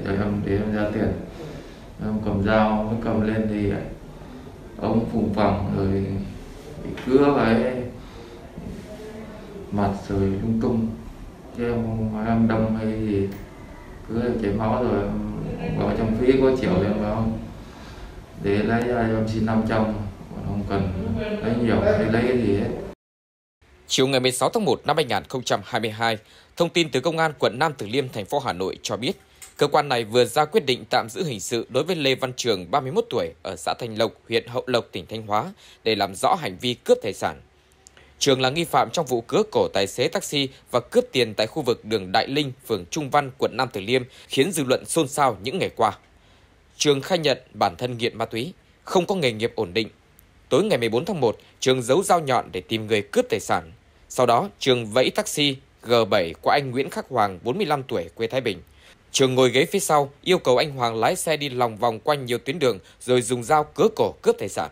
để em ra tiền. Em cầm dao, mới cầm lên thì ông phùng phẳng rồi bị cứa cái mặt rồi lung tung, chứ em đâm hay gì cứ chảy máu rồi vào trong ví có triệu thì em bảo để lấy ra em xin 500, còn không cần lấy nhiều để lấy cái gì hết. Chiều ngày 16 tháng 1 năm 2022, thông tin từ Công an quận Nam Từ Liêm, thành phố Hà Nội cho biết, cơ quan này vừa ra quyết định tạm giữ hình sự đối với Lê Văn Trường, 31 tuổi, ở xã Thanh Lộc, huyện Hậu Lộc, tỉnh Thanh Hóa, để làm rõ hành vi cướp tài sản. Trường là nghi phạm trong vụ cướp cổ tài xế taxi và cướp tiền tại khu vực đường Đại Linh, phường Trung Văn, quận Nam Từ Liêm, khiến dư luận xôn xao những ngày qua. Trường khai nhận bản thân nghiện ma túy, không có nghề nghiệp ổn định. Tối ngày 14 tháng 1, Trường giấu dao nhọn để tìm người cướp tài sản. Sau đó, Trường vẫy taxi G7 của anh Nguyễn Khắc Hoàng, 45 tuổi, quê Thái Bình. Trường ngồi ghế phía sau, yêu cầu anh Hoàng lái xe đi lòng vòng quanh nhiều tuyến đường rồi dùng dao cứa cổ cướp tài sản.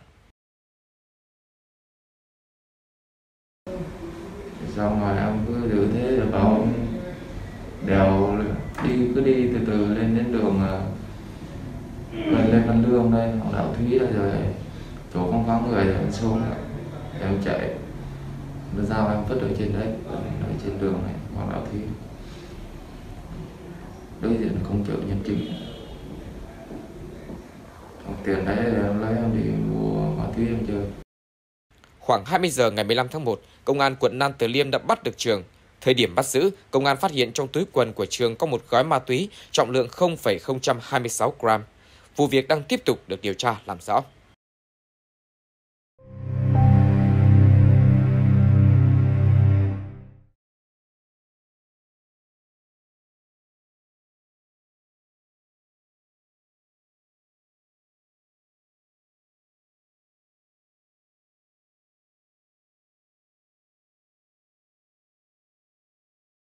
Xong rồi em cứ giữ thế rồi bảo ông đèo cứ đi từ từ lên đến đường gần Lê Văn Lương đây, Hoàng Đạo Thúy đây, rồi chỗ không có người rồi em xuống em chạy, nó dao em vứt ở trên đấy, ở trên đường này Hoàng Đạo Thúy, đối diện công chợ Nhân Chính. Tiền đấy em lấy em đi mua ma túy em chơi. Khoảng 20 giờ ngày 15 tháng 1, Công an quận Nam Từ Liêm đã bắt được Trường. Thời điểm bắt giữ, Công an phát hiện trong túi quần của Trường có một gói ma túy trọng lượng 0,026 gram. Vụ việc đang tiếp tục được điều tra làm rõ.